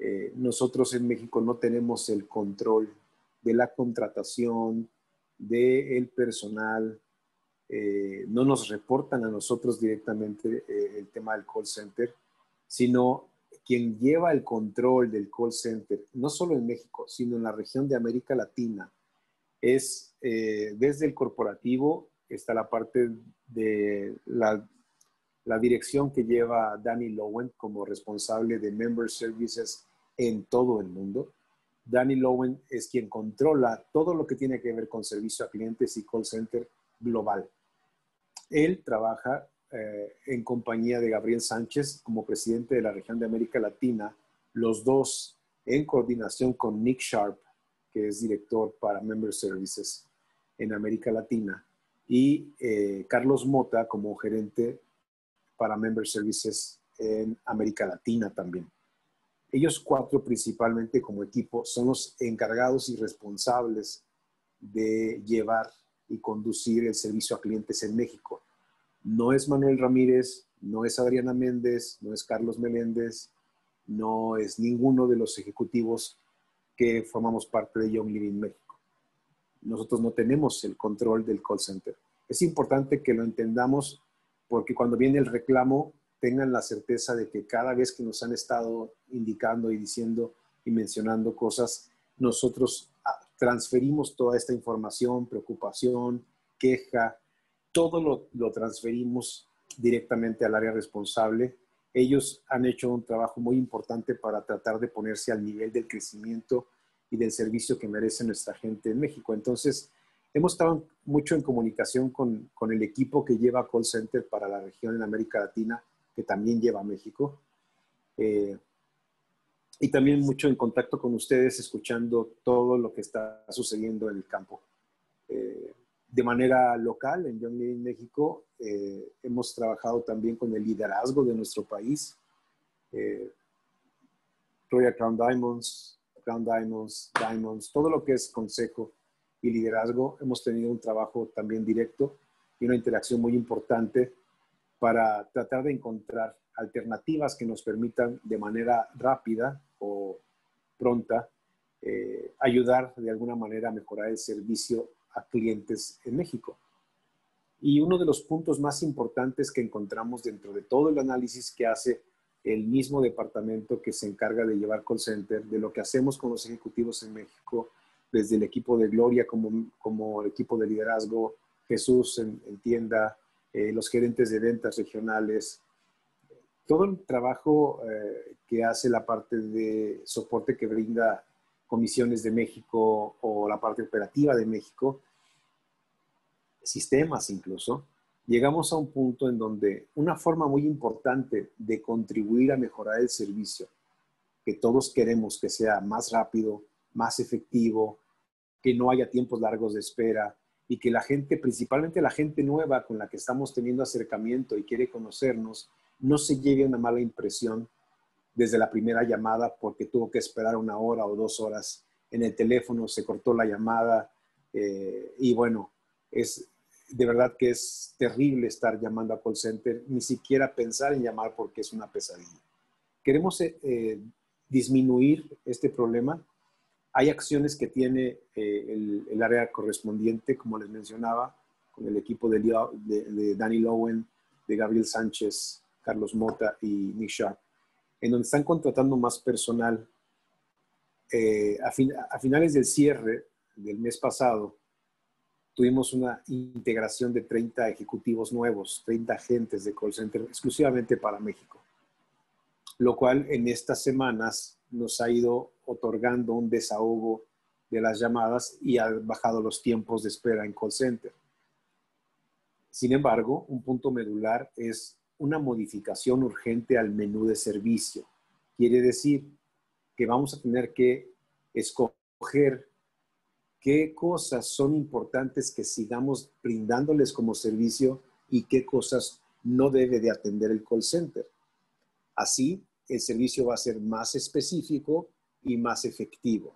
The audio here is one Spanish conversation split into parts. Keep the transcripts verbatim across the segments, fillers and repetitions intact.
Eh, nosotros en México no tenemos el control de la contratación, del personal, eh, no nos reportan a nosotros directamente eh, el tema del call center, sino quien lleva el control del call center, no solo en México, sino en la región de América Latina, es eh, desde el corporativo, está la parte de la, la dirección que lleva Danny Lowen como responsable de Member Services en todo el mundo. Danny Lowen es quien controla todo lo que tiene que ver con servicio a clientes y call center global. Él trabaja eh, en compañía de Gabriel Sánchez como presidente de la región de América Latina, los dos en coordinación con Nick Sharp, que es director para Member Services en América Latina, y eh, Carlos Mota como gerente para Member Services en América Latina también. Ellos cuatro principalmente como equipo son los encargados y responsables de llevar y conducir el servicio a clientes en México. No es Manuel Ramírez, no es Adriana Méndez, no es Carlos Meléndez, no es ninguno de los ejecutivos que formamos parte de Young Living México. Nosotros no tenemos el control del call center. Es importante que lo entendamos porque cuando viene el reclamo tengan la certeza de que cada vez que nos han estado indicando y diciendo y mencionando cosas, nosotros transferimos toda esta información, preocupación, queja, todo lo, lo transferimos directamente al área responsable. Ellos han hecho un trabajo muy importante para tratar de ponerse al nivel del crecimiento y del servicio que merece nuestra gente en México. Entonces, hemos estado mucho en comunicación con, con el equipo que lleva call center para la región en América Latina, que también lleva a México. Eh, y también mucho en contacto con ustedes, escuchando todo lo que está sucediendo en el campo. Eh, de manera local, en Young Living México, eh, hemos trabajado también con el liderazgo de nuestro país. Eh, Royal Crown Diamonds, Crown Diamonds, Diamonds, todo lo que es consejo y liderazgo, hemos tenido un trabajo también directo y una interacción muy importante para tratar de encontrar alternativas que nos permitan de manera rápida o pronta eh, ayudar de alguna manera a mejorar el servicio a clientes en México. Y uno de los puntos más importantes que encontramos dentro de todo el análisis que hace el mismo departamento que se encarga de llevar call center, de lo que hacemos con los ejecutivos en México, desde el equipo de Gloria como, como el equipo de liderazgo, Jesús en, en tienda, eh, los gerentes de ventas regionales, todo el trabajo eh, que hace la parte de soporte que brinda Comisiones de México o la parte operativa de México, sistemas incluso, llegamos a un punto en donde una forma muy importante de contribuir a mejorar el servicio, que todos queremos que sea más rápido, más efectivo, que no haya tiempos largos de espera y que la gente, principalmente la gente nueva con la que estamos teniendo acercamiento y quiere conocernos, no se lleve una mala impresión desde la primera llamada porque tuvo que esperar una hora o dos horas en el teléfono, se cortó la llamada eh, y bueno, es de verdad que es terrible estar llamando a call center, ni siquiera pensar en llamar porque es una pesadilla. Queremos eh, disminuir este problema. Hay acciones que tiene eh, el, el área correspondiente, como les mencionaba, con el equipo de, de, de Danny Lowen, de Gabriel Sánchez, Carlos Mota y Nick Sharp, en donde están contratando más personal. Eh, a, fin, a finales del cierre del mes pasado, tuvimos una integración de treinta ejecutivos nuevos, treinta agentes de call center exclusivamente para México, lo cual en estas semanas nos ha ido otorgando un desahogo de las llamadas y ha bajado los tiempos de espera en call center. Sin embargo, un punto medular es una modificación urgente al menú de servicio. Quiere decir que vamos a tener que escoger qué cosas son importantes que sigamos brindándoles como servicio y qué cosas no debe de atender el call center. Así, el servicio va a ser más específico y más efectivo.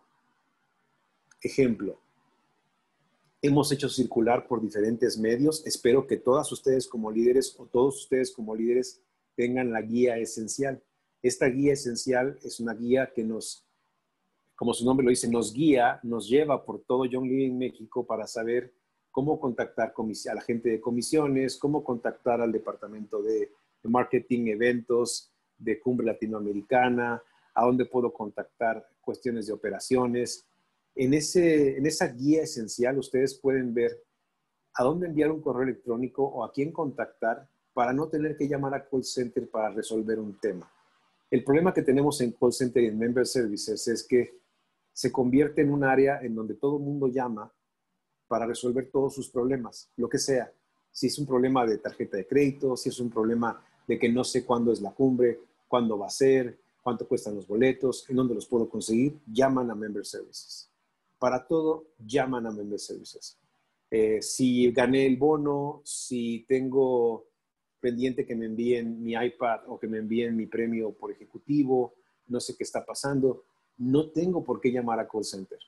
Ejemplo, hemos hecho circular por diferentes medios. Espero que todas ustedes como líderes o todos ustedes como líderes tengan la guía esencial. Esta guía esencial es una guía que nos, como su nombre lo dice, nos guía, nos lleva por todo Young Living México para saber cómo contactar a la gente de comisiones, cómo contactar al departamento de, de marketing, eventos, de Cumbre Latinoamericana, a dónde puedo contactar cuestiones de operaciones. En, ese, en esa guía esencial ustedes pueden ver a dónde enviar un correo electrónico o a quién contactar para no tener que llamar a call center para resolver un tema. El problema que tenemos en call center y en member services es que se convierte en un área en donde todo el mundo llama para resolver todos sus problemas, lo que sea. Si es un problema de tarjeta de crédito, si es un problema de que no sé cuándo es la cumbre, cuándo va a ser, cuánto cuestan los boletos, en dónde los puedo conseguir, llaman a member services. Para todo, llaman a member services. Eh, si gané el bono, si tengo pendiente que me envíen mi iPad o que me envíen mi premio por ejecutivo, no sé qué está pasando, no tengo por qué llamar a call center.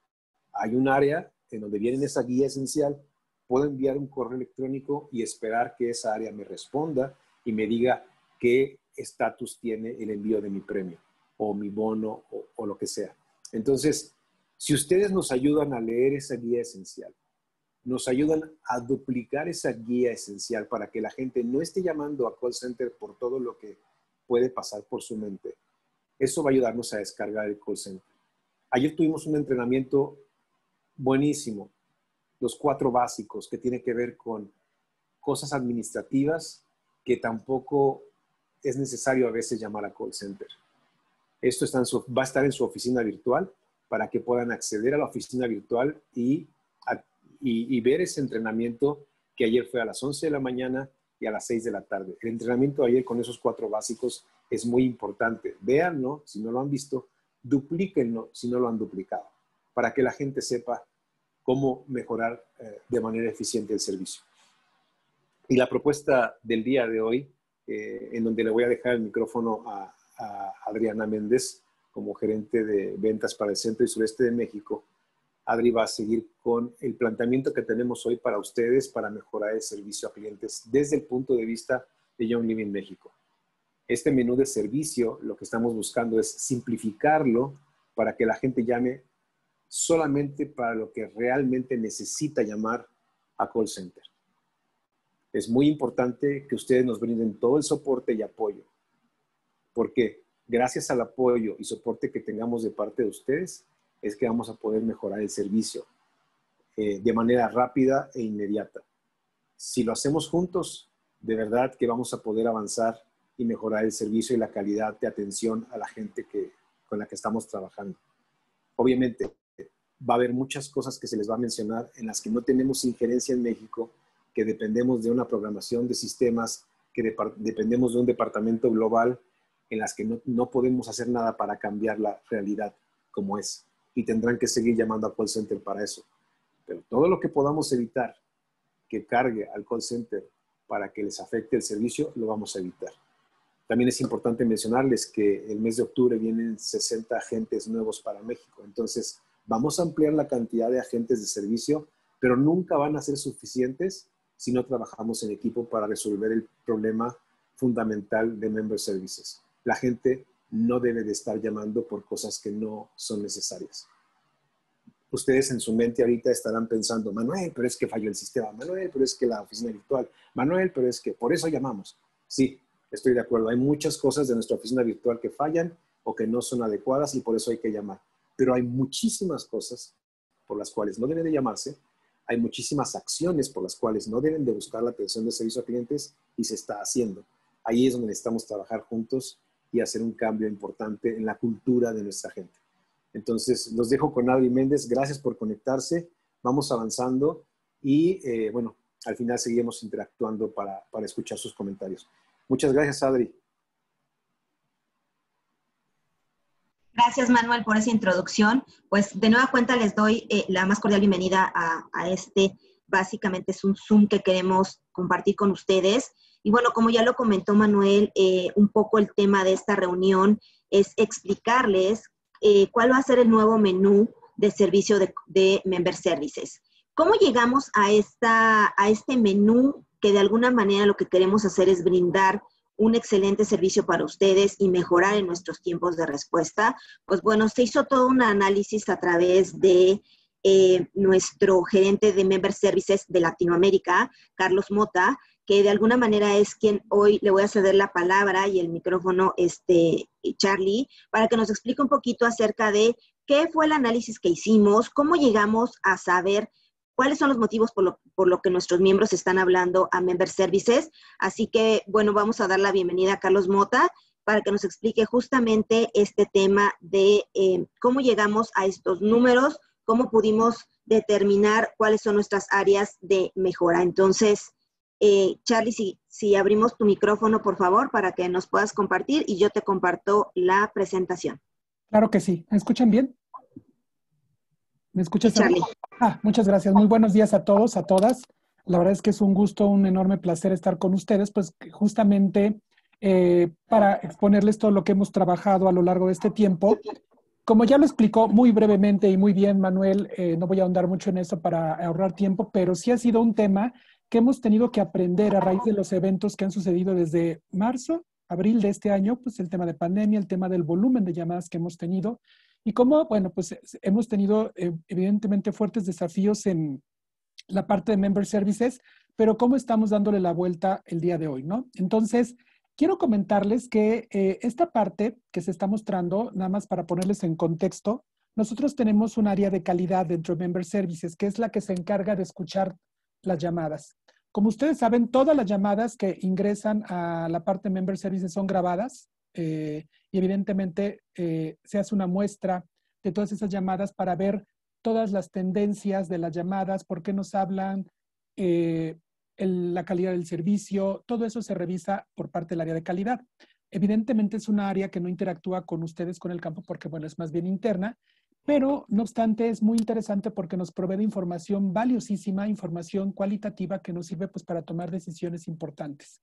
Hay un área en donde viene esa guía esencial, puedo enviar un correo electrónico y esperar que esa área me responda y me diga qué estatus tiene el envío de mi premio o mi bono o, o lo que sea. Entonces, si ustedes nos ayudan a leer esa guía esencial, nos ayudan a duplicar esa guía esencial para que la gente no esté llamando a call center por todo lo que puede pasar por su mente. Eso va a ayudarnos a descargar el call center. Ayer tuvimos un entrenamiento buenísimo, los cuatro básicos, que tiene que ver con cosas administrativas que tampoco es necesario a veces llamar a call center. Esto está en su, va a estar en su oficina virtual para que puedan acceder a la oficina virtual y a, Y, y ver ese entrenamiento que ayer fue a las once de la mañana y a las seis de la tarde. El entrenamiento de ayer con esos cuatro básicos es muy importante. Véanlo, si no lo han visto, duplíquenlo si no lo han duplicado, para que la gente sepa cómo mejorar eh, de manera eficiente el servicio. Y la propuesta del día de hoy, eh, en donde le voy a dejar el micrófono a, a Adriana Méndez, como gerente de ventas para el centro y sureste de México. Adri va a seguir con el planteamiento que tenemos hoy para ustedes para mejorar el servicio a clientes desde el punto de vista de Young Living México. Este menú de servicio, lo que estamos buscando es simplificarlo para que la gente llame solamente para lo que realmente necesita llamar a call center. Es muy importante que ustedes nos brinden todo el soporte y apoyo, porque gracias al apoyo y soporte que tengamos de parte de ustedes, es que vamos a poder mejorar el servicio eh, de manera rápida e inmediata. Si lo hacemos juntos, de verdad que vamos a poder avanzar y mejorar el servicio y la calidad de atención a la gente que, con la que estamos trabajando. Obviamente, va a haber muchas cosas que se les va a mencionar en las que no tenemos injerencia en México, que dependemos de una programación de sistemas, que de, dependemos de un departamento global, en las que no, no podemos hacer nada para cambiar la realidad como es. Y tendrán que seguir llamando a call center para eso. Pero todo lo que podamos evitar que cargue al call center para que les afecte el servicio, lo vamos a evitar. También es importante mencionarles que el mes de octubre vienen sesenta agentes nuevos para México. Entonces, vamos a ampliar la cantidad de agentes de servicio, pero nunca van a ser suficientes si no trabajamos en equipo para resolver el problema fundamental de Member Services. La gente no debe de estar llamando por cosas que no son necesarias. Ustedes en su mente ahorita estarán pensando, Manuel, pero es que falló el sistema. Manuel, pero es que la oficina virtual. Manuel, pero es que por eso llamamos. Sí, estoy de acuerdo. Hay muchas cosas de nuestra oficina virtual que fallan o que no son adecuadas y por eso hay que llamar. Pero hay muchísimas cosas por las cuales no deben de llamarse. Hay muchísimas acciones por las cuales no deben de buscar la atención de servicio a clientes y se está haciendo. Ahí es donde necesitamos trabajar juntos y hacer un cambio importante en la cultura de nuestra gente. Entonces, los dejo con Adri Méndez. Gracias por conectarse. Vamos avanzando y, eh, bueno, al final seguimos interactuando para, para escuchar sus comentarios. Muchas gracias, Adri. Gracias, Manuel, por esa introducción. Pues, de nueva cuenta, les doy eh, la más cordial bienvenida a, a este, básicamente es un Zoom que queremos compartir con ustedes. Y bueno, como ya lo comentó Manuel, eh, un poco el tema de esta reunión es explicarles eh, cuál va a ser el nuevo menú de servicio de, de Member Services. ¿Cómo llegamos a, esta, a este menú que de alguna manera lo que queremos hacer es brindar un excelente servicio para ustedes y mejorar en nuestros tiempos de respuesta, pues bueno, se hizo todo un análisis a través de eh, nuestro gerente de Member Services de Latinoamérica, Carlos Mota, que de alguna manera es quien hoy le voy a ceder la palabra y el micrófono, este, Charlie, para que nos explique un poquito acerca de qué fue el análisis que hicimos, cómo llegamos a saber cuáles son los motivos por lo, por lo que nuestros miembros están hablando a Member Services. Así que, bueno, vamos a dar la bienvenida a Carlos Mota para que nos explique justamente este tema de eh, cómo llegamos a estos números, cómo pudimos determinar cuáles son nuestras áreas de mejora. Entonces, eh, Charlie, si, si abrimos tu micrófono, por favor, para que nos puedas compartir y yo te comparto la presentación. Claro que sí. ¿Me escuchan bien? ¿Me escuchas? Sí, Charlie. Ah, muchas gracias. Muy buenos días a todos, a todas. La verdad es que es un gusto, un enorme placer estar con ustedes, pues justamente eh, para exponerles todo lo que hemos trabajado a lo largo de este tiempo. Como ya lo explicó muy brevemente y muy bien Manuel, eh, no voy a ahondar mucho en eso para ahorrar tiempo, pero sí ha sido un tema que hemos tenido que aprender a raíz de los eventos que han sucedido desde marzo, abril de este año, pues el tema de pandemia, el tema del volumen de llamadas que hemos tenido y cómo, bueno, pues hemos tenido eh, evidentemente fuertes desafíos en la parte de Member Services, pero cómo estamos dándole la vuelta el día de hoy, ¿no? Entonces, quiero comentarles que eh, esta parte que se está mostrando, nada más para ponerles en contexto, nosotros tenemos un área de calidad dentro de Member Services, que es la que se encarga de escuchar las llamadas. Como ustedes saben, todas las llamadas que ingresan a la parte de Member Services son grabadas eh, y evidentemente eh, se hace una muestra de todas esas llamadas para ver todas las tendencias de las llamadas, por qué nos hablan, eh, el, la calidad del servicio, todo eso se revisa por parte del área de calidad. Evidentemente es una área que no interactúa con ustedes, con el campo, porque bueno, es más bien interna, pero no obstante es muy interesante porque nos provee de información valiosísima, información cualitativa que nos sirve pues para tomar decisiones importantes.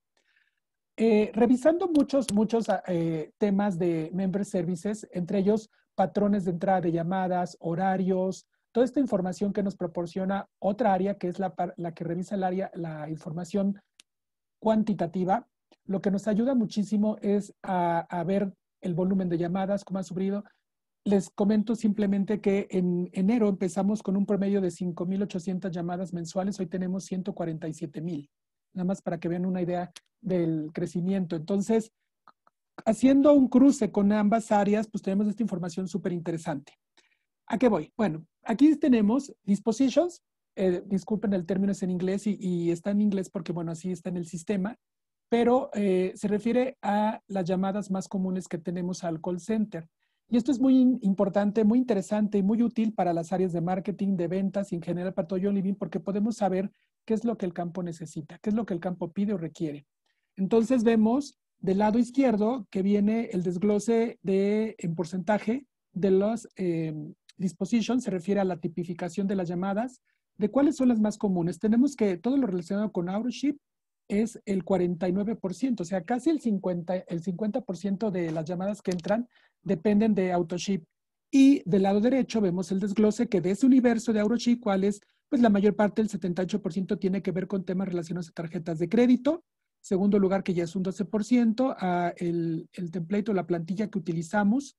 Eh, revisando muchos, muchos eh, temas de Member Services, entre ellos patrones de entrada de llamadas, horarios, toda esta información que nos proporciona otra área que es la, la que revisa el área, la información cuantitativa, lo que nos ayuda muchísimo es a, a ver el volumen de llamadas, cómo ha subido. Les comento simplemente que en enero empezamos con un promedio de cinco mil ochocientas llamadas mensuales, hoy tenemos ciento cuarenta y siete mil, nada más para que vean una idea del crecimiento. Entonces, haciendo un cruce con ambas áreas, pues tenemos esta información súper interesante. ¿A qué voy? Bueno, aquí tenemos dispositions, eh, disculpen el término es en inglés y, y está en inglés porque, bueno, así está en el sistema, pero eh, se refiere a las llamadas más comunes que tenemos al call center. Y esto es muy importante, muy interesante y muy útil para las áreas de marketing, de ventas y en general para todo John Living porque podemos saber qué es lo que el campo necesita, qué es lo que el campo pide o requiere. Entonces vemos del lado izquierdo que viene el desglose de, en porcentaje de los eh, dispositions, se refiere a la tipificación de las llamadas, de cuáles son las más comunes. Tenemos que todo lo relacionado con AutoShip es el cuarenta y nueve por ciento, o sea, casi el cincuenta, el cincuenta por ciento de las llamadas que entran dependen de AutoShip. Y del lado derecho vemos el desglose que de ese universo de AutoShip, cuáles, pues la mayor parte, el setenta y ocho por ciento, tiene que ver con temas relacionados a tarjetas de crédito. Segundo lugar, que ya es un doce por ciento, a el, el template o la plantilla que utilizamos.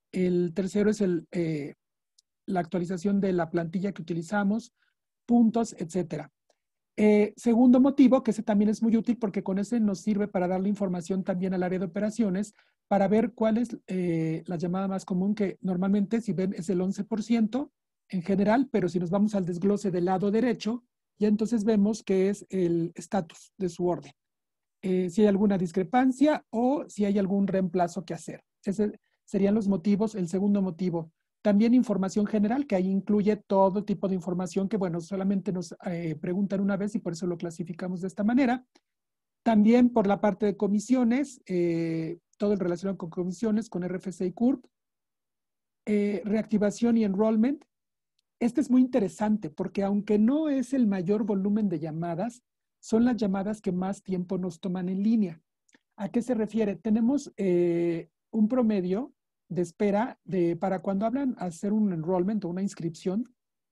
El tercero es el, eh, la actualización de la plantilla que utilizamos, puntos, etcétera. Eh, segundo motivo, que ese también es muy útil porque con ese nos sirve para darle información también al área de operaciones para ver cuál es eh, la llamada más común, que normalmente, si ven, es el once por ciento en general, pero si nos vamos al desglose del lado derecho, ya entonces vemos que es el estatus de su orden. Eh, si hay alguna discrepancia o si hay algún reemplazo que hacer. Ese serían los motivos. El segundo motivo, también información general, que ahí incluye todo tipo de información que, bueno, solamente nos eh, preguntan una vez y por eso lo clasificamos de esta manera. También por la parte de comisiones, eh, todo el relacionado con comisiones, con R F C y C U R P. Eh, reactivación y enrollment. Este es muy interesante porque aunque no es el mayor volumen de llamadas, son las llamadas que más tiempo nos toman en línea. ¿A qué se refiere? Tenemos eh, un promedio de espera de, para cuando hablan a hacer un enrollment o una inscripción,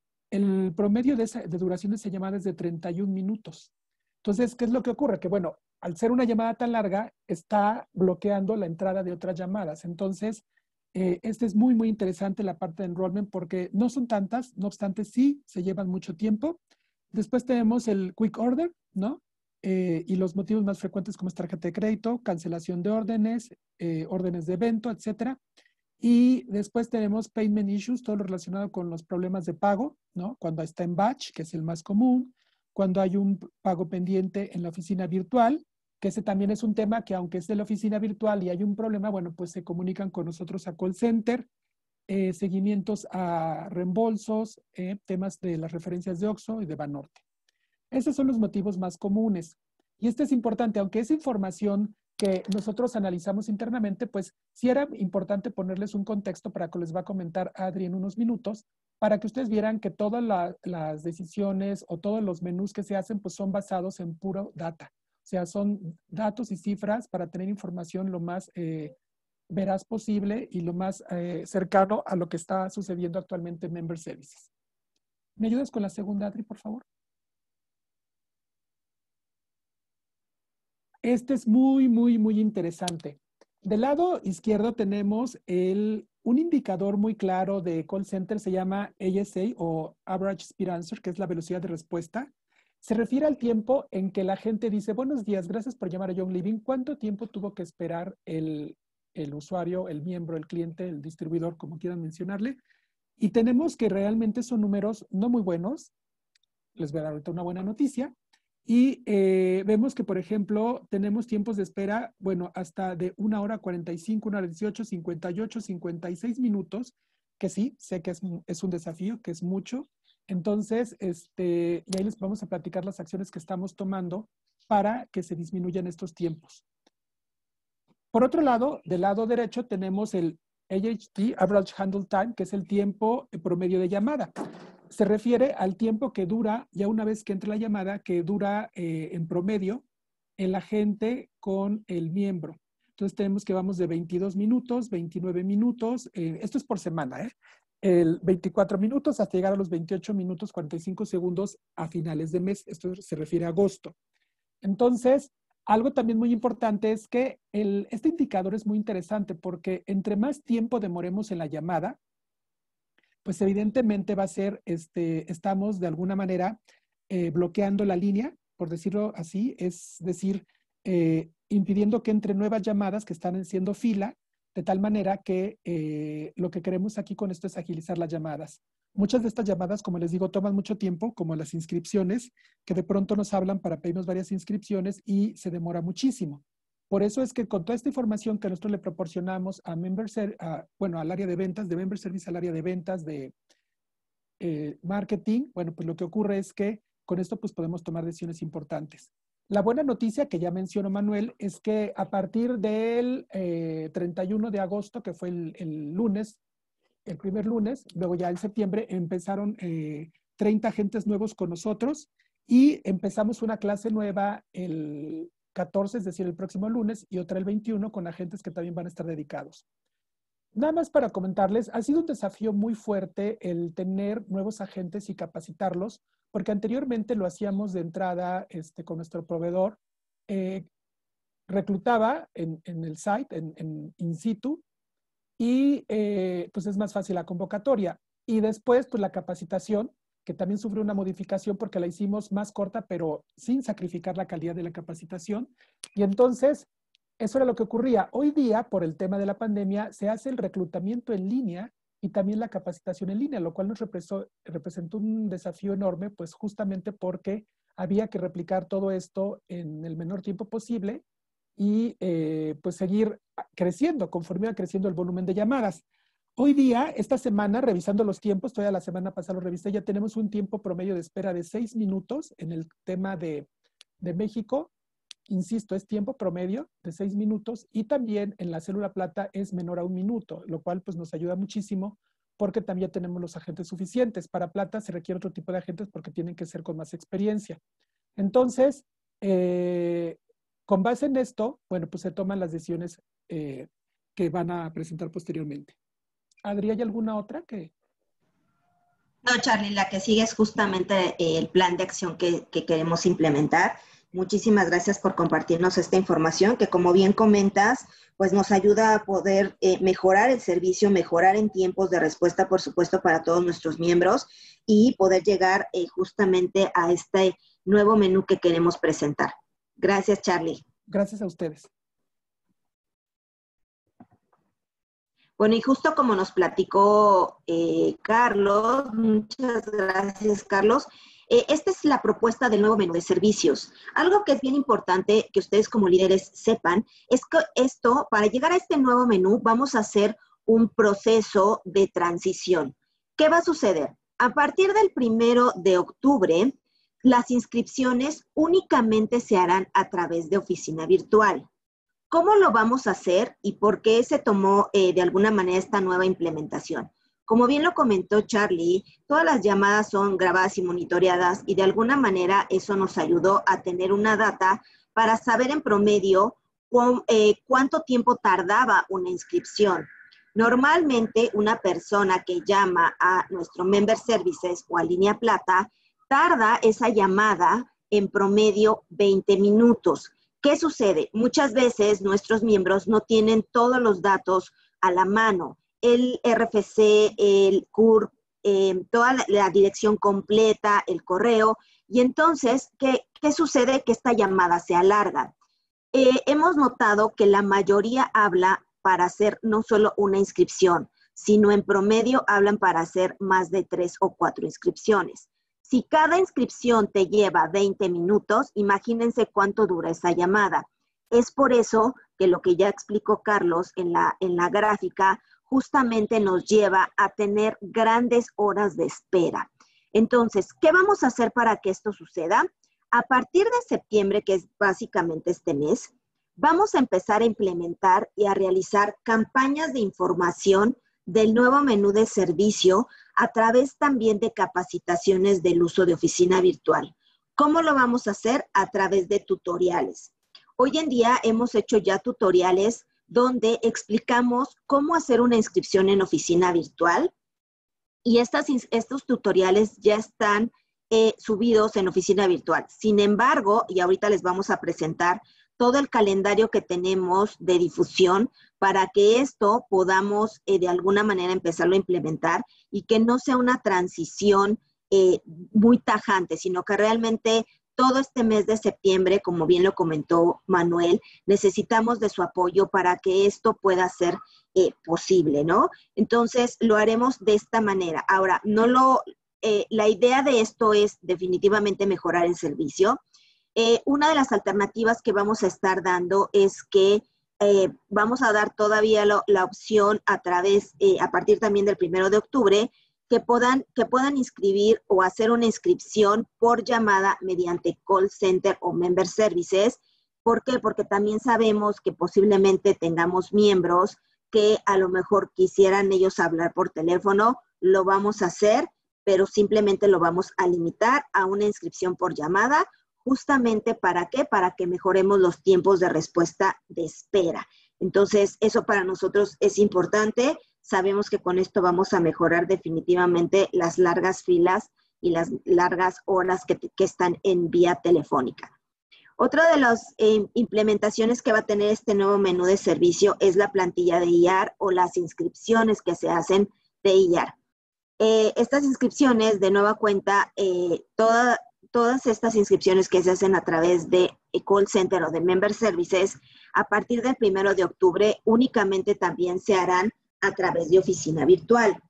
el promedio de, esa, de duración de esa llamada es de treinta y un minutos. Entonces, ¿qué es lo que ocurre? Que bueno, al ser una llamada tan larga, está bloqueando la entrada de otras llamadas. Entonces, eh, este es muy, muy interesante la parte de enrollment porque no son tantas, no obstante, sí se llevan mucho tiempo. Después tenemos el quick order, ¿no? Eh, y los motivos más frecuentes como es tarjeta de crédito, cancelación de órdenes, eh, órdenes de evento, etcétera. Y después tenemos payment issues, todo lo relacionado con los problemas de pago, ¿no? Cuando está en batch, que es el más común, cuando hay un pago pendiente en la oficina virtual, que ese también es un tema que aunque es de la oficina virtual y hay un problema, bueno, pues se comunican con nosotros a call center, eh, seguimientos a reembolsos, eh, temas de las referencias de Oxxo y de Banorte. Esos son los motivos más comunes. Y este es importante, aunque es información que nosotros analizamos internamente, pues sí era importante ponerles un contexto para que les va a comentar Adri en unos minutos, para que ustedes vieran que todas la, las decisiones o todos los menús que se hacen, pues son basados en puro data. O sea, son datos y cifras para tener información lo más eh, veraz posible y lo más eh, cercano a lo que está sucediendo actualmente en Member Services. ¿Me ayudas con la segunda, Adri, por favor? Este es muy, muy, muy interesante. Del lado izquierdo tenemos el, un indicador muy claro de call center, se llama A S A o Average Speed Answer, que es la velocidad de respuesta. Se refiere al tiempo en que la gente dice, buenos días, gracias por llamar a Young Living. ¿Cuánto tiempo tuvo que esperar el, el usuario, el miembro, el cliente, el distribuidor, como quieran mencionarle? Y tenemos que realmente son números no muy buenos. Les voy a dar ahorita una buena noticia. Y eh, vemos que, por ejemplo, tenemos tiempos de espera, bueno, hasta de una hora cuarenta y cinco, una hora dieciocho, cincuenta y ocho, cincuenta y seis minutos, que sí, sé que es, es un desafío, que es mucho. Entonces, este, y ahí les vamos a platicar las acciones que estamos tomando para que se disminuyan estos tiempos. Por otro lado, del lado derecho tenemos el A H T, Average Handle Time, que es el tiempo promedio de llamada. Se refiere al tiempo que dura, ya una vez que entra la llamada, que dura eh, en promedio el agente con el miembro. Entonces tenemos que vamos de veintidós minutos, veintinueve minutos, eh, esto es por semana, ¿eh? El veinticuatro minutos hasta llegar a los veintiocho minutos, cuarenta y cinco segundos a finales de mes. Esto se refiere a agosto. Entonces, algo también muy importante es que el, este indicador es muy interesante porque entre más tiempo demoremos en la llamada, pues evidentemente va a ser, este, estamos de alguna manera eh, bloqueando la línea, por decirlo así, es decir, eh, impidiendo que entre nuevas llamadas que están haciendo fila, de tal manera que eh, lo que queremos aquí con esto es agilizar las llamadas. Muchas de estas llamadas, como les digo, toman mucho tiempo, como las inscripciones, que de pronto nos hablan para pedirnos varias inscripciones y se demora muchísimo. Por eso es que con toda esta información que nosotros le proporcionamos a Member Ser, a, bueno, al área de ventas, de Member Service al área de ventas, de eh, marketing, bueno, pues lo que ocurre es que con esto pues podemos tomar decisiones importantes. La buena noticia que ya mencionó Manuel es que a partir del eh, treinta y uno de agosto, que fue el, el lunes, el primer lunes, luego ya en septiembre empezaron eh, treinta agentes nuevos con nosotros y empezamos una clase nueva el catorce, es decir, el próximo lunes, y otra el veintiuno con agentes que también van a estar dedicados. Nada más para comentarles, ha sido un desafío muy fuerte el tener nuevos agentes y capacitarlos, porque anteriormente lo hacíamos de entrada este, con nuestro proveedor, eh, reclutaba en, en el site, en, en in situ, y eh, pues es más fácil la convocatoria. Y después, pues la capacitación, que también sufrió una modificación porque la hicimos más corta, pero sin sacrificar la calidad de la capacitación. Y entonces, eso era lo que ocurría. Hoy día, por el tema de la pandemia, se hace el reclutamiento en línea y también la capacitación en línea, lo cual nos representó, representó un desafío enorme, pues justamente porque había que replicar todo esto en el menor tiempo posible y eh, pues seguir creciendo conforme iba creciendo el volumen de llamadas. Hoy día, esta semana, revisando los tiempos, todavía la semana pasada lo revisé, ya tenemos un tiempo promedio de espera de seis minutos en el tema de, de México. Insisto, es tiempo promedio de seis minutos y también en la célula plata es menor a un minuto, lo cual pues nos ayuda muchísimo porque también tenemos los agentes suficientes. Para plata se requiere otro tipo de agentes porque tienen que ser con más experiencia. Entonces, eh, con base en esto, bueno, pues se toman las decisiones eh, que van a presentar posteriormente. Adri, ¿hay alguna otra que...? No, Charlie, la que sigue es justamente el plan de acción que, que queremos implementar. Muchísimas gracias por compartirnos esta información que, como bien comentas, pues nos ayuda a poder eh, mejorar el servicio, mejorar en tiempos de respuesta, por supuesto, para todos nuestros miembros y poder llegar eh, justamente a este nuevo menú que queremos presentar. Gracias, Charlie. Gracias a ustedes. Bueno, y justo como nos platicó eh, Carlos, muchas gracias, Carlos. Eh, esta es la propuesta del nuevo menú de servicios. Algo que es bien importante que ustedes como líderes sepan es que esto, para llegar a este nuevo menú, vamos a hacer un proceso de transición. ¿Qué va a suceder? A partir del primero de octubre, las inscripciones únicamente se harán a través de oficina virtual. ¿Cómo lo vamos a hacer y por qué se tomó eh, de alguna manera esta nueva implementación? Como bien lo comentó Charlie, todas las llamadas son grabadas y monitoreadas y de alguna manera eso nos ayudó a tener una data para saber en promedio cu eh, cuánto tiempo tardaba una inscripción. Normalmente una persona que llama a nuestro Member Services o a Línea Plata tarda esa llamada en promedio veinte minutos. ¿Qué sucede? Muchas veces nuestros miembros no tienen todos los datos a la mano. El R F C, el C U R P, eh, toda la, la dirección completa, el correo. Y entonces, ¿qué, qué sucede? Que esta llamada se alarga. Eh, hemos notado que la mayoría habla para hacer no solo una inscripción, sino en promedio hablan para hacer más de tres o cuatro inscripciones. Si cada inscripción te lleva veinte minutos, imagínense cuánto dura esa llamada. Es por eso que lo que ya explicó Carlos en la, en la gráfica justamente nos lleva a tener grandes horas de espera. Entonces, ¿qué vamos a hacer para que esto suceda? A partir de septiembre, que es básicamente este mes, vamos a empezar a implementar y a realizar campañas de información del nuevo menú de servicio a través también de capacitaciones del uso de oficina virtual. ¿Cómo lo vamos a hacer? A través de tutoriales. Hoy en día hemos hecho ya tutoriales donde explicamos cómo hacer una inscripción en oficina virtual y estas, estos tutoriales ya están eh, subidos en oficina virtual. Sin embargo, y ahorita les vamos a presentar todo el calendario que tenemos de difusión para que esto podamos eh, de alguna manera empezarlo a implementar y que no sea una transición eh, muy tajante, sino que realmente todo este mes de septiembre, como bien lo comentó Manuel, necesitamos de su apoyo para que esto pueda ser eh, posible, ¿no? Entonces, lo haremos de esta manera. Ahora, no lo, eh, la idea de esto es definitivamente mejorar el servicio. Eh, una de las alternativas que vamos a estar dando es que eh, vamos a dar todavía lo, la opción a través, eh, a partir también del primero de octubre, que puedan, que puedan inscribir o hacer una inscripción por llamada mediante call center o member services. ¿Por qué? Porque también sabemos que posiblemente tengamos miembros que a lo mejor quisieran ellos hablar por teléfono, lo vamos a hacer, pero simplemente lo vamos a limitar a una inscripción por llamada. Justamente, ¿para qué? Para que mejoremos los tiempos de respuesta de espera. Entonces, eso para nosotros es importante. Sabemos que con esto vamos a mejorar definitivamente las largas filas y las largas horas que, que están en vía telefónica. Otra de las eh, implementaciones que va a tener este nuevo menú de servicio es la plantilla de I A R o las inscripciones que se hacen de I A R. Eh, estas inscripciones, de nueva cuenta, eh, toda... Todas estas inscripciones que se hacen a través de call center o de member services, a partir del primero de octubre, únicamente también se harán a través de oficina virtual.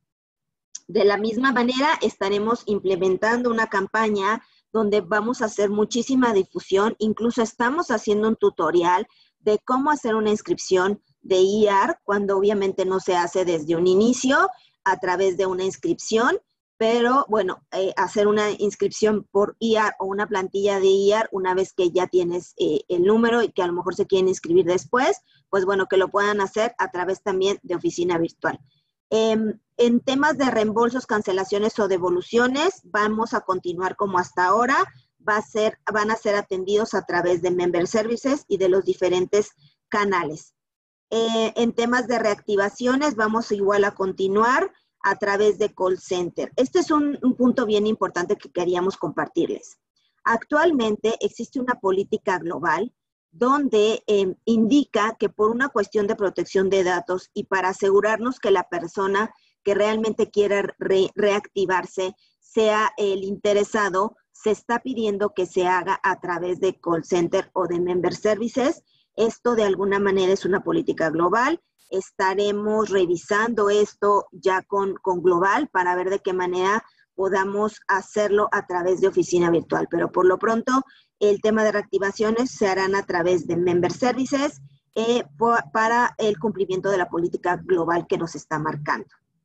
De la misma manera, estaremos implementando una campaña donde vamos a hacer muchísima difusión. Incluso estamos haciendo un tutorial de cómo hacer una inscripción de I A R, cuando obviamente no se hace desde un inicio, a través de una inscripción. Pero, bueno, eh, hacer una inscripción por I A R o una plantilla de I A R una vez que ya tienes eh, el número y que a lo mejor se quieren inscribir después, pues bueno, que lo puedan hacer a través también de oficina virtual. Eh, en temas de reembolsos, cancelaciones o devoluciones, vamos a continuar como hasta ahora. Va a ser, van a ser atendidos a través de Member Services y de los diferentes canales. Eh, en temas de reactivaciones, vamos igual a continuar a través de call center. Este es un, un punto bien importante que queríamos compartirles. Actualmente existe una política global donde eh, indica que por una cuestión de protección de datos y para asegurarnos que la persona que realmente quiera re reactivarse sea el interesado, se está pidiendo que se haga a través de call center o de member services. Esto de alguna manera es una política global. Estaremos revisando esto ya con, con Global para ver de qué manera podamos hacerlo a través de oficina virtual. Pero por lo pronto, el tema de reactivaciones se harán a través de member services eh, por, para el cumplimiento de la política global que nos está marcando.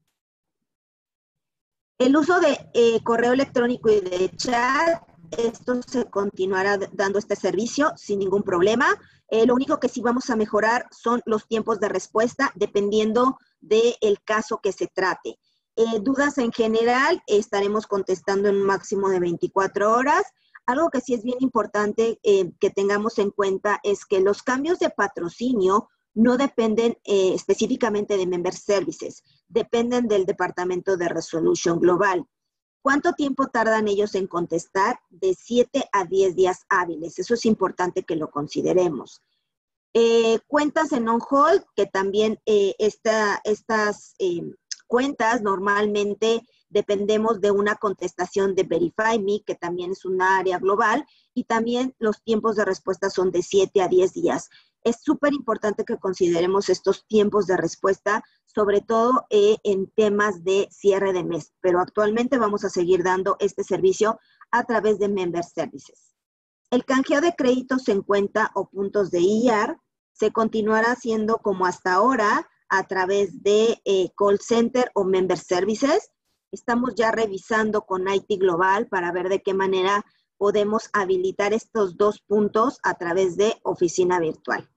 El uso de eh, correo electrónico y de chat, esto se continuará dando este servicio sin ningún problema. Eh, lo único que sí vamos a mejorar son los tiempos de respuesta dependiendo del caso que se trate. Eh, dudas en general, estaremos contestando en un máximo de veinticuatro horas. Algo que sí es bien importante eh, que tengamos en cuenta es que los cambios de patrocinio no dependen eh, específicamente de Member Services, dependen del Departamento de Resolution Global. ¿Cuánto tiempo tardan ellos en contestar? De siete a diez días hábiles. Eso es importante que lo consideremos. Eh, cuentas en on-hold, que también eh, esta, estas eh, cuentas normalmente dependemos de una contestación de Verify Me, que también es una área global, y también los tiempos de respuesta son de siete a diez días. Es súper importante que consideremos estos tiempos de respuesta, sobre todo eh, en temas de cierre de mes, pero actualmente vamos a seguir dando este servicio a través de Member Services. El canjeo de créditos en cuenta o puntos de I R se continuará haciendo como hasta ahora a través de eh, Call Center o Member Services. Estamos ya revisando con I T Global para ver de qué manera podemos habilitar estos dos puntos a través de oficina virtual.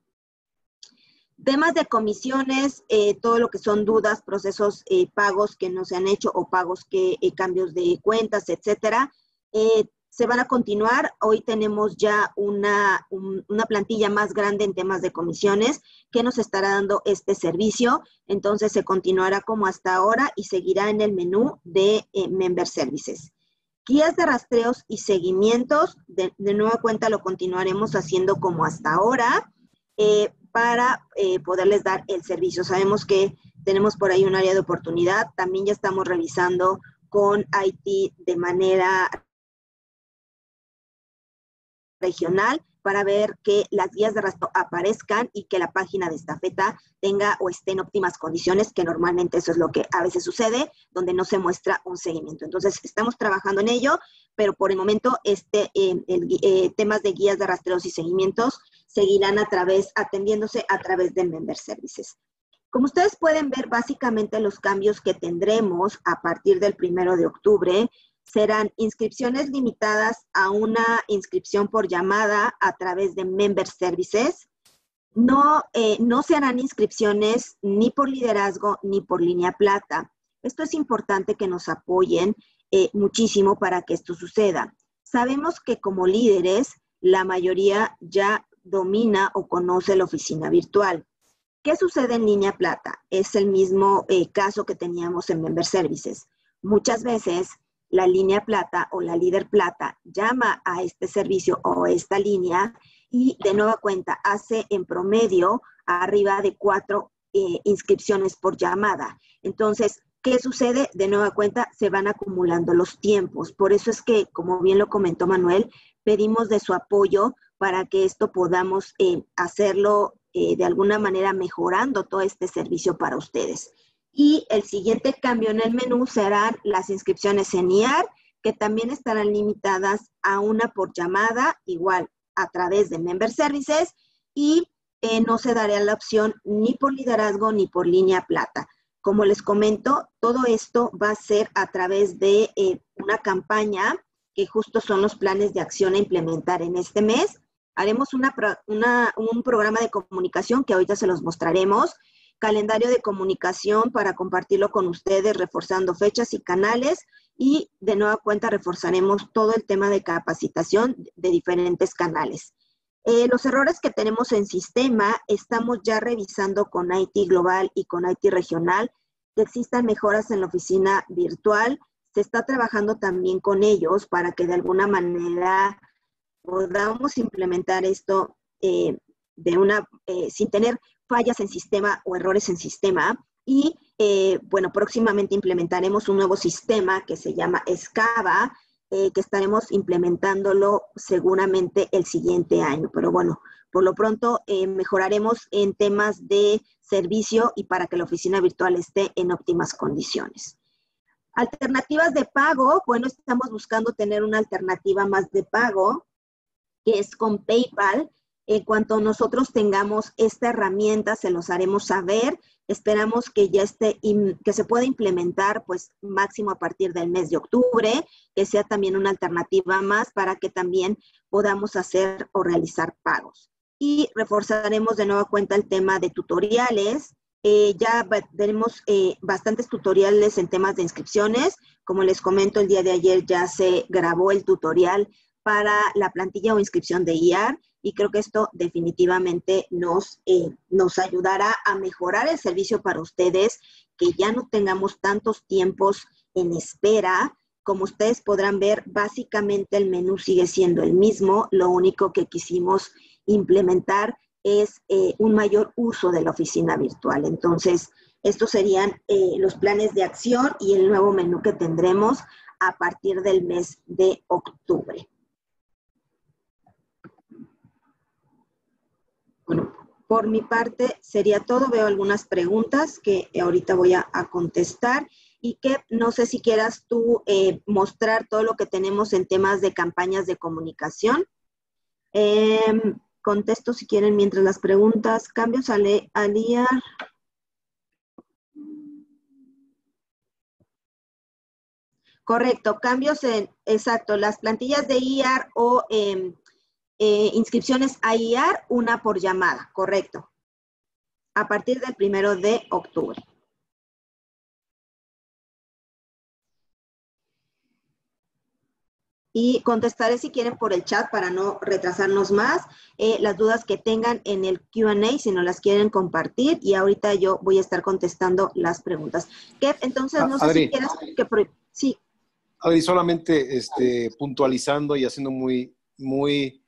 Temas de comisiones, eh, todo lo que son dudas, procesos, eh, pagos que no se han hecho o pagos que, eh, cambios de cuentas, etcétera, eh, se van a continuar. Hoy tenemos ya una, un, una plantilla más grande en temas de comisiones que nos estará dando este servicio. Entonces se continuará como hasta ahora y seguirá en el menú de eh, Member Services. Guías de rastreos y seguimientos, de, de nueva cuenta lo continuaremos haciendo como hasta ahora. Eh, para eh, poderles dar el servicio. Sabemos que tenemos por ahí un área de oportunidad. También ya estamos revisando con I T de manera regional para ver que las guías de rastreo aparezcan y que la página de estafeta tenga o esté en óptimas condiciones, que normalmente eso es lo que a veces sucede, donde no se muestra un seguimiento. Entonces, estamos trabajando en ello, pero por el momento, este, eh, el, eh, temas de guías de rastreos y seguimientos seguirán a través, atendiéndose a través de Member Services. Como ustedes pueden ver, básicamente los cambios que tendremos a partir del primero de octubre serán inscripciones limitadas a una inscripción por llamada a través de Member Services. No, eh, no se harán inscripciones ni por liderazgo ni por línea plata. Esto es importante que nos apoyen eh, muchísimo para que esto suceda. Sabemos que como líderes, la mayoría ya domina o conoce la oficina virtual. ¿Qué sucede en línea plata? Es el mismo eh, caso que teníamos en Member Services. Muchas veces la línea plata o la líder plata llama a este servicio o a esta línea y de nueva cuenta hace en promedio arriba de cuatro eh, inscripciones por llamada. Entonces, ¿qué sucede? De nueva cuenta se van acumulando los tiempos. Por eso es que, como bien lo comentó Manuel, pedimos de su apoyo para que esto podamos eh, hacerlo eh, de alguna manera mejorando todo este servicio para ustedes. Y el siguiente cambio en el menú serán las inscripciones en I A R, que también estarán limitadas a una por llamada, igual a través de Member Services, y eh, no se dará la opción ni por liderazgo ni por línea plata. Como les comento, todo esto va a ser a través de eh, una campaña, que justo son los planes de acción a implementar en este mes. Haremos una, una, un programa de comunicación que ahorita se los mostraremos, calendario de comunicación para compartirlo con ustedes, reforzando fechas y canales, y de nueva cuenta reforzaremos todo el tema de capacitación de diferentes canales. Eh, los errores que tenemos en sistema, estamos ya revisando con I T Global y con I T Regional, que existan mejoras en la oficina virtual. Se está trabajando también con ellos para que de alguna manera podamos implementar esto eh, de una, eh, sin tener fallas en sistema o errores en sistema. Y, eh, bueno, próximamente implementaremos un nuevo sistema que se llama Scava, eh, que estaremos implementándolo seguramente el siguiente año. Pero bueno, por lo pronto eh, mejoraremos en temas de servicio y para que la oficina virtual esté en óptimas condiciones. Alternativas de pago, bueno, estamos buscando tener una alternativa más de pago, que es con PayPal. En cuanto nosotros tengamos esta herramienta, se los haremos saber. Esperamos que ya esté, que se pueda implementar, pues, máximo a partir del mes de octubre, que sea también una alternativa más para que también podamos hacer o realizar pagos. Y reforzaremos de nueva cuenta el tema de tutoriales. Eh, ya tenemos eh, bastantes tutoriales en temas de inscripciones. Como les comento, el día de ayer ya se grabó el tutorial para la plantilla o inscripción de I A R, y creo que esto definitivamente nos, eh, nos ayudará a mejorar el servicio para ustedes, que ya no tengamos tantos tiempos en espera. Como ustedes podrán ver, básicamente el menú sigue siendo el mismo. Lo único que quisimos implementar es eh, un mayor uso de la oficina virtual. Entonces, estos serían eh, los planes de acción y el nuevo menú que tendremos a partir del mes de octubre. Bueno, por mi parte sería todo. Veo algunas preguntas que ahorita voy a, a contestar. Y que no sé si quieras tú eh, mostrar todo lo que tenemos en temas de campañas de comunicación. Eh, contesto si quieren mientras las preguntas. Cambios al, al I A R. Correcto, cambios en, exacto, las plantillas de I A R o eh, eh, inscripciones a I A R, una por llamada, correcto. A partir del primero de octubre. Y contestaré si quieren por el chat para no retrasarnos más eh, las dudas que tengan en el Q and A, si no las quieren compartir, y ahorita yo voy a estar contestando las preguntas. Kev, entonces no ah, sé Adri, si quieras que... Sí. Adri, solamente este, puntualizando y haciendo muy, muy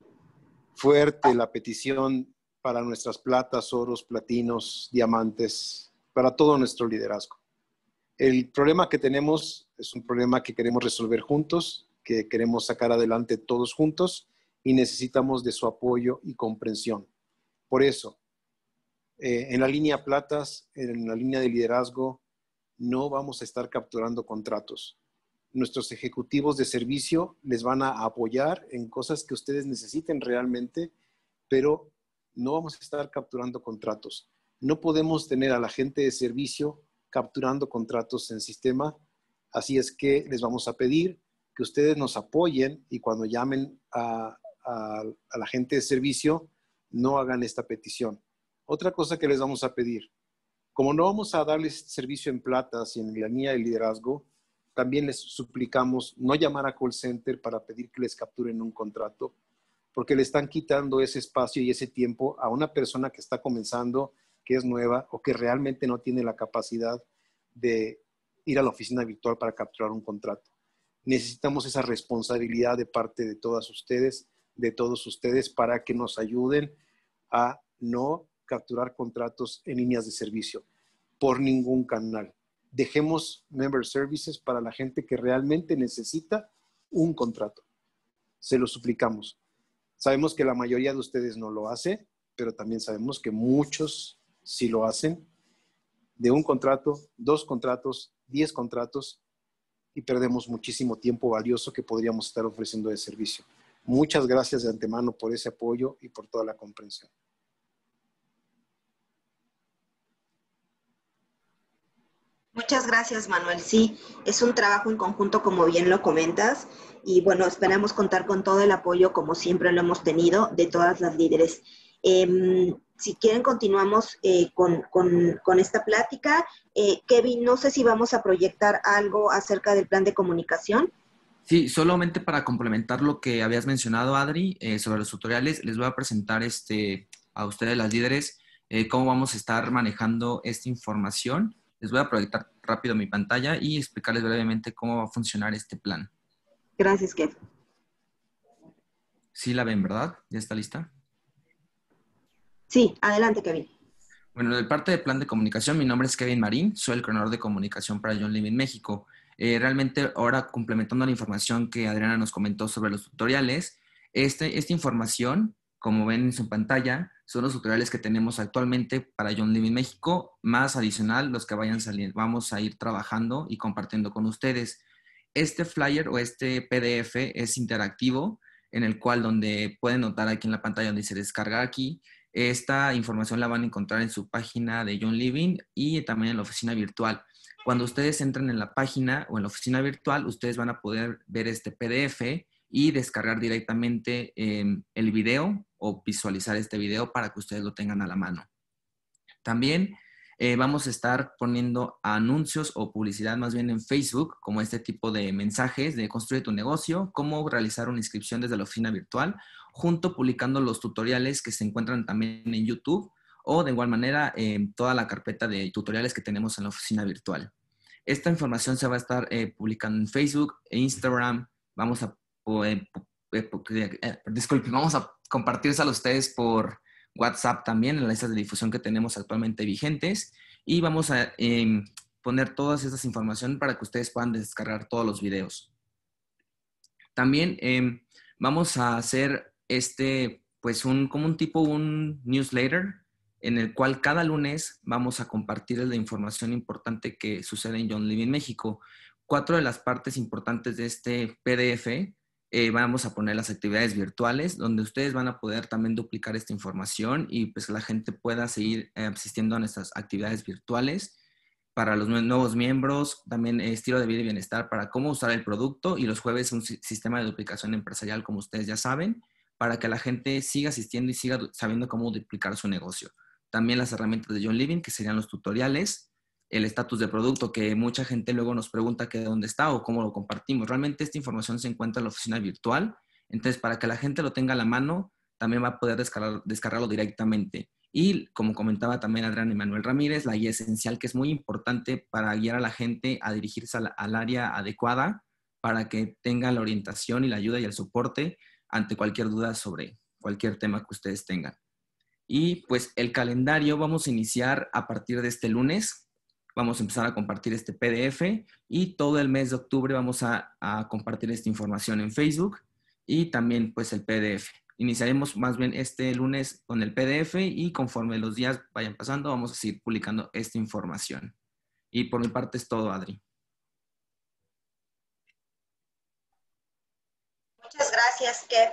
fuerte la petición para nuestras platas, oros, platinos, diamantes, para todo nuestro liderazgo. El problema que tenemos es un problema que queremos resolver juntos, que queremos sacar adelante todos juntos, y necesitamos de su apoyo y comprensión. Por eso, eh, en la línea platas, en la línea de liderazgo, no vamos a estar capturando contratos. Nuestros ejecutivos de servicio les van a apoyar en cosas que ustedes necesiten realmente, pero no vamos a estar capturando contratos. No podemos tener a la gente de servicio capturando contratos en sistema, así es que les vamos a pedir que ustedes nos apoyen, y cuando llamen a, a, a la gente de servicio, no hagan esta petición. Otra cosa que les vamos a pedir, como no vamos a darles servicio en platas y en la línea de liderazgo, también les suplicamos no llamar a call center para pedir que les capturen un contrato, porque le están quitando ese espacio y ese tiempo a una persona que está comenzando, que es nueva o que realmente no tiene la capacidad de ir a la oficina virtual para capturar un contrato. Necesitamos esa responsabilidad de parte de todas ustedes, de todos ustedes, para que nos ayuden a no capturar contratos en líneas de servicio por ningún canal. Dejemos member services para la gente que realmente necesita un contrato. Se lo suplicamos. Sabemos que la mayoría de ustedes no lo hace, pero también sabemos que muchos sí lo hacen. De un contrato, dos contratos, diez contratos, y perdemos muchísimo tiempo valioso que podríamos estar ofreciendo de servicio. Muchas gracias de antemano por ese apoyo y por toda la comprensión. Muchas gracias, Manuel. Sí, es un trabajo en conjunto, como bien lo comentas, y bueno, esperamos contar con todo el apoyo, como siempre lo hemos tenido, de todas las líderes. Eh, si quieren, continuamos eh, con, con, con esta plática. Eh, Kevin, no sé si vamos a proyectar algo acerca del plan de comunicación. Sí, solamente para complementar lo que habías mencionado, Adri, eh, sobre los tutoriales, les voy a presentar este, a ustedes, las líderes, eh, cómo vamos a estar manejando esta información. Les voy a proyectar rápido mi pantalla y explicarles brevemente cómo va a funcionar este plan. Gracias, Kev. Sí la ven, ¿verdad? ¿Ya está lista? Sí, adelante, Kevin. Bueno, de parte de Plan de Comunicación, mi nombre es Kevin Marín, soy el coordinador de comunicación para John Living México. Eh, realmente, ahora complementando la información que Adriana nos comentó sobre los tutoriales, este, esta información, como ven en su pantalla, son los tutoriales que tenemos actualmente para John Living México, más adicional los que vayan saliendo, vamos a ir trabajando y compartiendo con ustedes. Este flyer o este P D F es interactivo, en el cual donde pueden notar aquí en la pantalla donde se descarga aquí. Esta información la van a encontrar en su página de John Living y también en la oficina virtual. Cuando ustedes entren en la página o en la oficina virtual, ustedes van a poder ver este P D F y descargar directamente eh, el video o visualizar este video para que ustedes lo tengan a la mano. También eh, vamos a estar poniendo anuncios o publicidad más bien en Facebook, como este tipo de mensajes de construye tu negocio, cómo realizar una inscripción desde la oficina virtual, junto publicando los tutoriales que se encuentran también en YouTube o de igual manera en toda la carpeta de tutoriales que tenemos en la oficina virtual. Esta información se va a estar eh, publicando en Facebook e Instagram. Vamos a, eh, eh, eh, disculpen, vamos a compartírselo a ustedes por WhatsApp también en las listas de difusión que tenemos actualmente vigentes y vamos a eh, poner todas estas informaciones para que ustedes puedan descargar todos los videos. También eh, vamos a hacer este, pues un, como un tipo, un newsletter en el cual cada lunes vamos a compartir la información importante que sucede en John Living México. Cuatro de las partes importantes de este P D F eh, vamos a poner las actividades virtuales, donde ustedes van a poder también duplicar esta información y pues la gente pueda seguir eh, asistiendo a nuestras actividades virtuales. Para los nuevos miembros, también estilo de vida y bienestar para cómo usar el producto y los jueves un sistema de duplicación empresarial, como ustedes ya saben, para que la gente siga asistiendo y siga sabiendo cómo duplicar su negocio. También las herramientas de John Living, que serían los tutoriales, el estatus de producto, que mucha gente luego nos pregunta que dónde está o cómo lo compartimos. Realmente esta información se encuentra en la oficina virtual, entonces para que la gente lo tenga a la mano, también va a poder descargar, descargarlo directamente. Y como comentaba también Adrián y Manuel Ramírez, la guía esencial que es muy importante para guiar a la gente a dirigirse al, al área adecuada para que tenga la orientación y la ayuda y el soporte ante cualquier duda sobre cualquier tema que ustedes tengan. Y pues el calendario vamos a iniciar a partir de este lunes. Vamos a empezar a compartir este P D F y todo el mes de octubre vamos a, a compartir esta información en Facebook y también pues el P D F. Iniciaremos más bien este lunes con el P D F y conforme los días vayan pasando vamos a seguir publicando esta información. Y por mi parte es todo, Adri. Muchas gracias, Kev.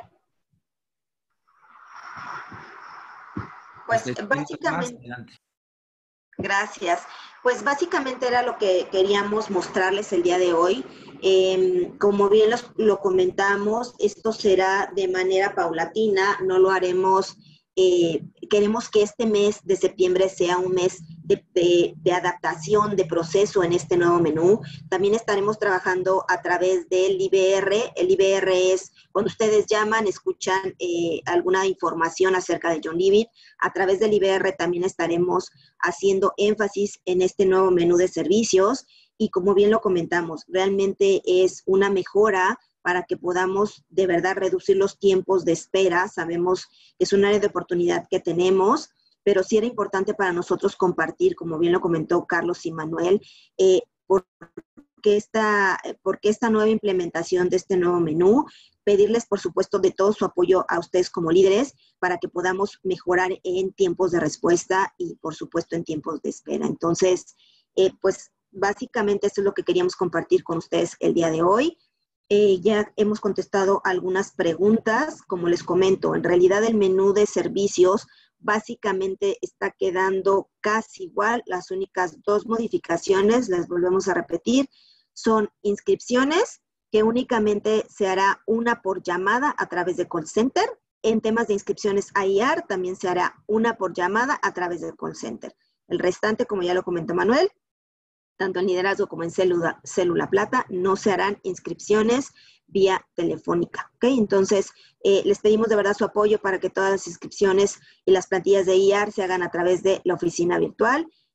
Pues básicamente, gracias. Pues básicamente era lo que queríamos mostrarles el día de hoy. Eh, como bien los, lo comentamos, esto será de manera paulatina, no lo haremos, eh, queremos que este mes de septiembre sea un mes de, de, de adaptación, de proceso en este nuevo menú. También estaremos trabajando a través del I B R. El I B R es cuando ustedes llaman, escuchan eh, alguna información acerca de John Living. A través del I B R también estaremos haciendo énfasis en este nuevo menú de servicios. Y como bien lo comentamos, realmente es una mejora para que podamos de verdad reducir los tiempos de espera. Sabemos que es un área de oportunidad que tenemos, pero sí era importante para nosotros compartir, como bien lo comentó Carlos y Manuel, eh, por qué esta, por qué esta nueva implementación de este nuevo menú. Pedirles, por supuesto, de todo su apoyo a ustedes como líderes para que podamos mejorar en tiempos de respuesta y, por supuesto, en tiempos de espera. Entonces, eh, pues, básicamente eso es lo que queríamos compartir con ustedes el día de hoy. Eh, ya hemos contestado algunas preguntas. Como les comento, en realidad el menú de servicios básicamente está quedando casi igual. Las únicas dos modificaciones, las volvemos a repetir, son inscripciones, que únicamente se hará una por llamada a través de call center. En temas de inscripciones A I R también se hará una por llamada a través del call center. El restante, como ya lo comentó Manuel, tanto en liderazgo como en célula, célula plata, no se harán inscripciones vía telefónica. ¿Okay? Entonces, eh, les pedimos de verdad su apoyo para que todas las inscripciones y las plantillas de I A R se hagan a través de la oficina virtual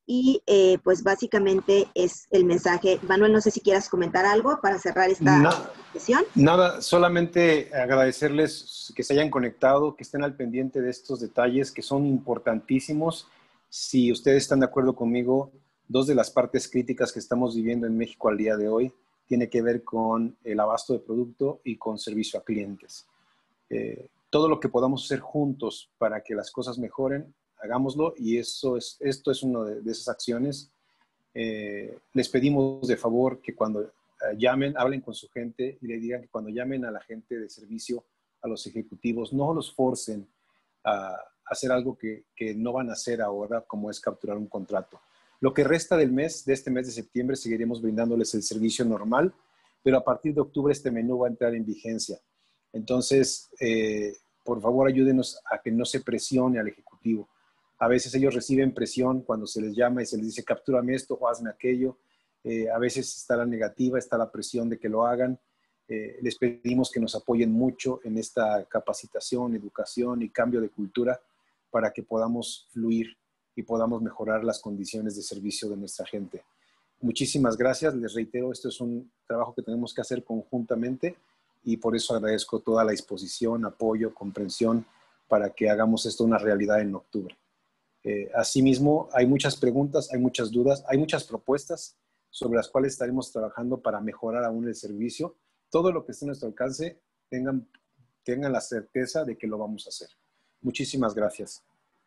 Y eh, pues básicamente es el mensaje. Manuel, no sé si quieras comentar algo para cerrar esta No, sesión. Nada, solamente agradecerles que se hayan conectado, que estén al pendiente de estos detalles que son importantísimos. Si ustedes están de acuerdo conmigo, dos de las partes críticas que estamos viviendo en México al día de hoy tiene que ver con el abasto de producto y con servicio a clientes. Eh, todo lo que podamos hacer juntos para que las cosas mejoren, hagámoslo, y eso es, esto es una de, de esas acciones. Eh, les pedimos de favor que cuando eh, llamen, hablen con su gente y le digan que cuando llamen a la gente de servicio, a los ejecutivos, no los forcen a, a hacer algo que, que no van a hacer ahora, como es capturar un contrato. Lo que resta del mes, de este mes de septiembre, seguiremos brindándoles el servicio normal, pero a partir de octubre este menú va a entrar en vigencia. Entonces, eh, por favor, ayúdenos a que no se presione al ejecutivo. A veces ellos reciben presión cuando se les llama y se les dice captúrame esto o hazme aquello. Eh, a veces está la negativa, está la presión de que lo hagan. Eh, les pedimos que nos apoyen mucho en esta capacitación, educación y cambio de cultura para que podamos fluir y podamos mejorar las condiciones de servicio de nuestra gente. Muchísimas gracias. Les reitero, esto es un trabajo que tenemos que hacer conjuntamente y por eso agradezco toda la disposición, apoyo, comprensión para que hagamos esto una realidad en octubre. Eh, asimismo, hay muchas preguntas, hay muchas dudas, hay muchas propuestas sobre las cuales estaremos trabajando para mejorar aún el servicio. Todo lo que esté a nuestro alcance, tengan, tengan la certeza de que lo vamos a hacer. Muchísimas gracias.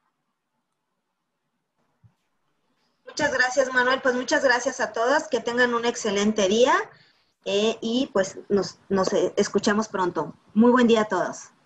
Muchas gracias, Manuel. Pues muchas gracias a todas. Que tengan un excelente día eh, y pues nos, nos escuchamos pronto. Muy buen día a todos.